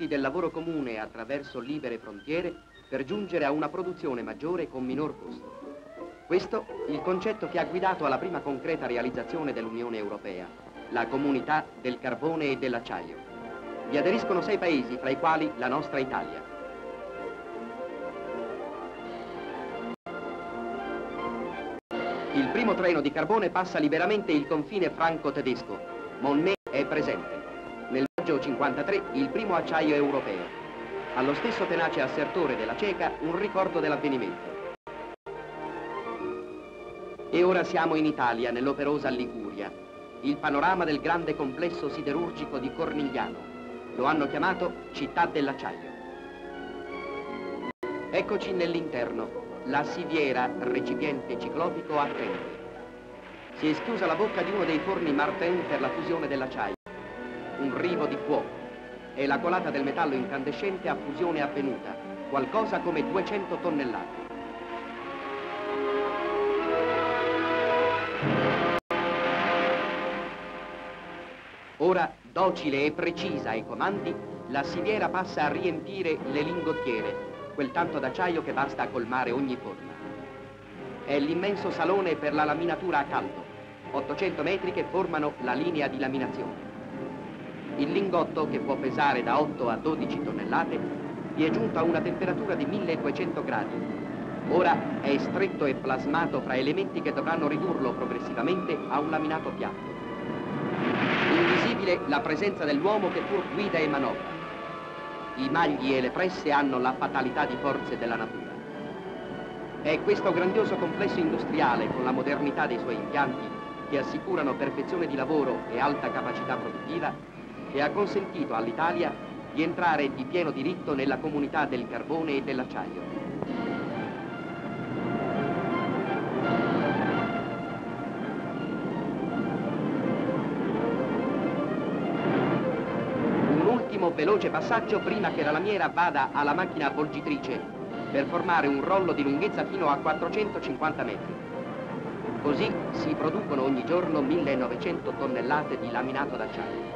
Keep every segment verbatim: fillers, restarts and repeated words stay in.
del lavoro comune attraverso libere frontiere per giungere a una produzione maggiore con minor costo. Questo il concetto che ha guidato alla prima concreta realizzazione dell'Unione Europea, la comunità del carbone e dell'acciaio. Vi aderiscono sei paesi, fra i quali la nostra Italia. Il primo treno di carbone passa liberamente il confine franco-tedesco. Monnet è presente. Nel maggio cinquantatré il primo acciaio europeo. Allo stesso tenace assertore della Ceca un ricordo dell'avvenimento. E ora siamo in Italia, nell'operosa Liguria, il panorama del grande complesso siderurgico di Cornigliano. Lo hanno chiamato città dell'acciaio. Eccoci nell'interno. La siviera, recipiente ciclopico, attende. Si è schiusa la bocca di uno dei forni Martin per la fusione dell'acciaio. Un rivo di fuoco. È la colata del metallo incandescente a fusione avvenuta, qualcosa come duecento tonnellate. Ora, docile e precisa ai comandi, la siviera passa a riempire le lingottiere, quel tanto d'acciaio che basta a colmare ogni forma. È l'immenso salone per la laminatura a caldo, ottocento metri che formano la linea di laminazione. Il lingotto, che può pesare da otto a dodici tonnellate, vi è giunto a una temperatura di milleduecento gradi. Ora è stretto e plasmato fra elementi che dovranno ridurlo progressivamente a un laminato piatto. Invisibile la presenza dell'uomo che pur guida e manovra. I magli e le presse hanno la fatalità di forze della natura. È questo grandioso complesso industriale, con la modernità dei suoi impianti, che assicurano perfezione di lavoro e alta capacità produttiva, che ha consentito all'Italia di entrare di pieno diritto nella comunità del carbone e dell'acciaio. Veloce passaggio prima che la lamiera vada alla macchina avvolgitrice per formare un rollo di lunghezza fino a quattrocentocinquanta metri. Così si producono ogni giorno millenovecento tonnellate di laminato d'acciaio.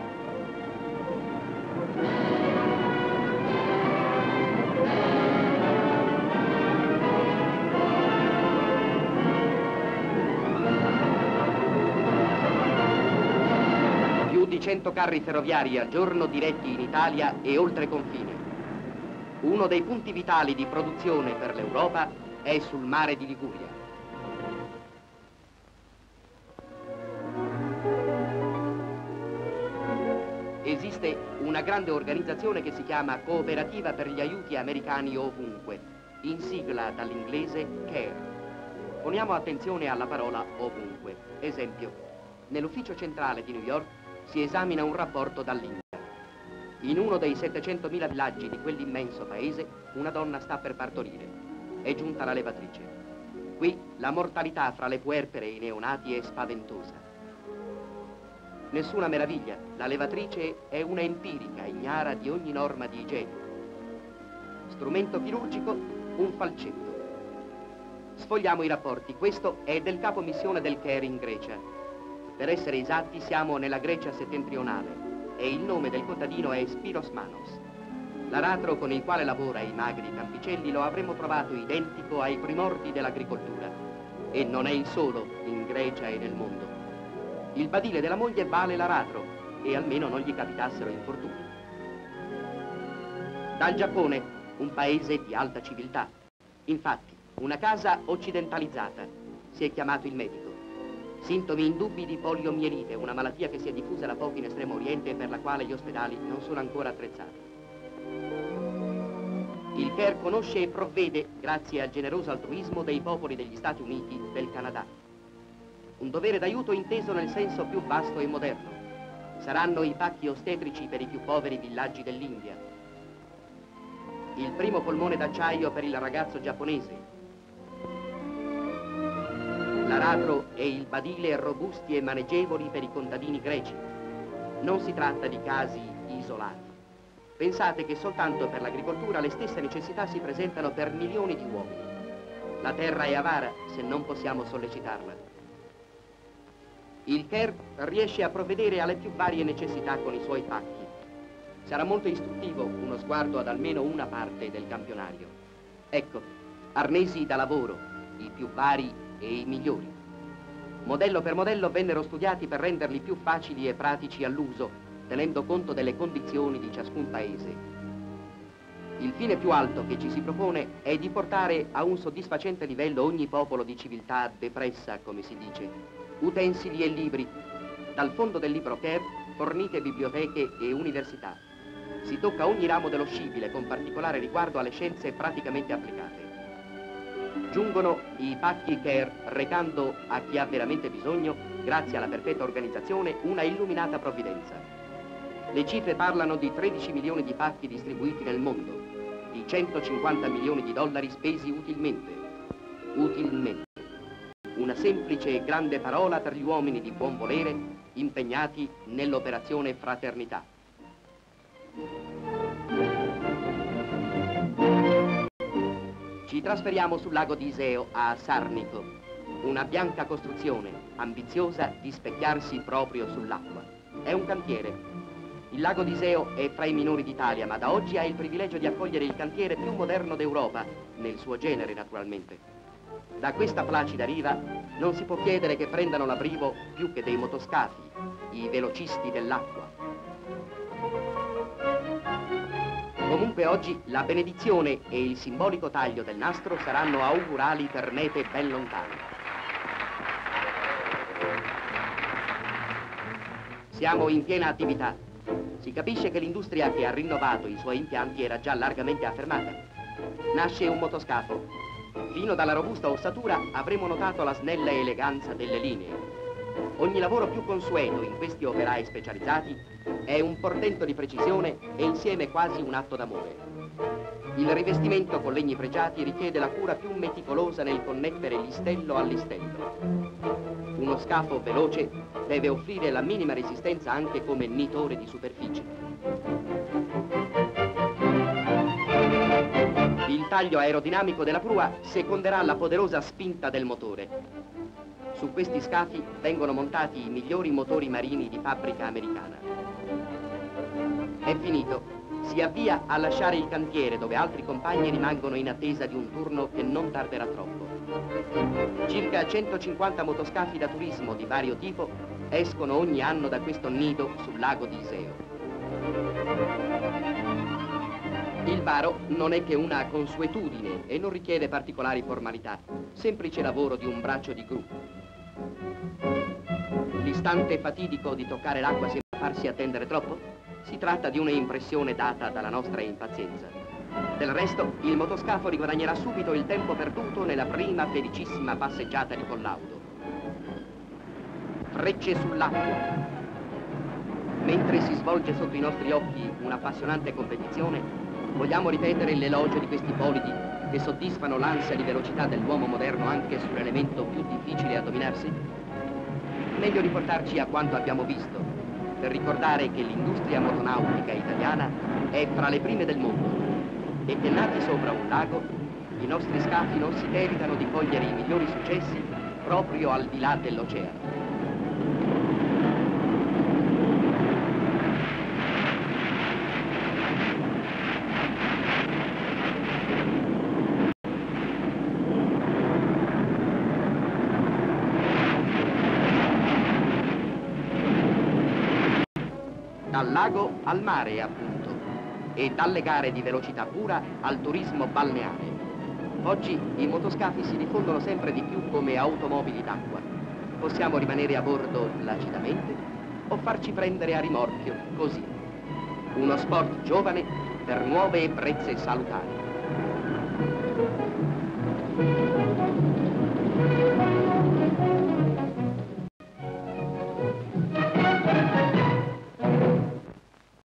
Di cento carri ferroviari al giorno diretti in Italia e oltre confine. Uno dei punti vitali di produzione per l'Europa è sul mare di Liguria. Esiste una grande organizzazione che si chiama Cooperativa per gli aiuti americani ovunque, in sigla dall'inglese CARE. Poniamo attenzione alla parola ovunque. Esempio, nell'ufficio centrale di New York si esamina un rapporto dall'India. In uno dei settecentomila villaggi di quell'immenso paese, una donna sta per partorire. È giunta la levatrice. Qui la mortalità fra le puerpere e i neonati è spaventosa. Nessuna meraviglia, la levatrice è una empirica, ignara di ogni norma di igiene. Strumento chirurgico, un falcetto. Sfogliamo i rapporti. Questo è del capo missione del CARE in Grecia. Per essere esatti siamo nella Grecia settentrionale e il nome del contadino è Spiros Manos. L'aratro con il quale lavora i magri campicelli lo avremmo trovato identico ai primordi dell'agricoltura. E non è il solo in Grecia e nel mondo. Il badile della moglie vale l'aratro e almeno non gli capitassero infortuni. Dal Giappone, un paese di alta civiltà. Infatti, una casa occidentalizzata. Si è chiamato il medico. Sintomi indubbi di poliomielite, una malattia che si è diffusa da poco in Estremo Oriente e per la quale gli ospedali non sono ancora attrezzati. Il CARE conosce e provvede grazie al generoso altruismo dei popoli degli Stati Uniti del Canada. Un dovere d'aiuto inteso nel senso più vasto e moderno. Saranno i pacchi ostetrici per i più poveri villaggi dell'India. Il primo polmone d'acciaio per il ragazzo giapponese. L'aratro e il badile robusti e maneggevoli per i contadini greci. Non si tratta di casi isolati. Pensate che soltanto per l'agricoltura le stesse necessità si presentano per milioni di uomini. La terra è avara se non possiamo sollecitarla. Il CARE riesce a provvedere alle più varie necessità con i suoi pacchi. Sarà molto istruttivo uno sguardo ad almeno una parte del campionario. Ecco, arnesi da lavoro, i più vari e i migliori. Modello per modello vennero studiati per renderli più facili e pratici all'uso, tenendo conto delle condizioni di ciascun paese. Il fine più alto che ci si propone è di portare a un soddisfacente livello ogni popolo di civiltà depressa, come si dice, utensili e libri, dal fondo del libro Care, fornite biblioteche e università. Si tocca ogni ramo dello scibile, con particolare riguardo alle scienze praticamente applicate. Giungono i pacchi Care, recando a chi ha veramente bisogno, grazie alla perfetta organizzazione, una illuminata provvidenza. Le cifre parlano di tredici milioni di pacchi distribuiti nel mondo, di centocinquanta milioni di dollari spesi utilmente. Utilmente. Una semplice e grande parola per gli uomini di buon volere impegnati nell'operazione fraternità. Ci trasferiamo sul lago di Iseo a Sarnico, una bianca costruzione ambiziosa di specchiarsi proprio sull'acqua. È un cantiere. Il lago di Iseo è fra i minori d'Italia, ma da oggi ha il privilegio di accogliere il cantiere più moderno d'Europa, nel suo genere naturalmente. Da questa placida riva non si può chiedere che prendano l'abrivo più che dei motoscafi, i velocisti dell'acqua. Comunque oggi la benedizione e il simbolico taglio del nastro saranno augurali per mete ben lontane. Siamo in piena attività. Si capisce che l'industria che ha rinnovato i suoi impianti era già largamente affermata. Nasce un motoscafo. Fino dalla robusta ossatura avremo notato la snella eleganza delle linee. Ogni lavoro più consueto in questi operai specializzati è un portento di precisione e insieme quasi un atto d'amore. Il rivestimento con legni pregiati richiede la cura più meticolosa nel connettere listello a listello. Uno scafo veloce deve offrire la minima resistenza anche come nitore di superficie. Il taglio aerodinamico della prua seconderà la poderosa spinta del motore. Su questi scafi vengono montati i migliori motori marini di fabbrica americana. È finito. Si avvia a lasciare il cantiere dove altri compagni rimangono in attesa di un turno che non tarderà troppo. Circa centocinquanta motoscafi da turismo di vario tipo escono ogni anno da questo nido sul lago di Iseo. Il varo non è che una consuetudine e non richiede particolari formalità, semplice lavoro di un braccio di gru. L'istante fatidico di toccare l'acqua sembra farsi attendere troppo? Si tratta di un'impressione data dalla nostra impazienza. Del resto, il motoscafo riguadagnerà subito il tempo perduto nella prima felicissima passeggiata di collaudo. Frecce sull'acqua. Mentre si svolge sotto i nostri occhi un'appassionante competizione, vogliamo ripetere l'elogio di questi bolidi che soddisfano l'ansia di velocità dell'uomo moderno anche sull'elemento più difficile a dominarsi? Meglio riportarci a quanto abbiamo visto, per ricordare che l'industria motonautica italiana è fra le prime del mondo e che nati sopra un lago, i nostri scafi non si meritano di cogliere i migliori successi proprio al di là dell'oceano. Dal lago al mare, appunto, e dalle gare di velocità pura al turismo balneare. Oggi i motoscafi si diffondono sempre di più come automobili d'acqua. Possiamo rimanere a bordo placidamente o farci prendere a rimorchio, così. Uno sport giovane per nuove ebbrezze salutari.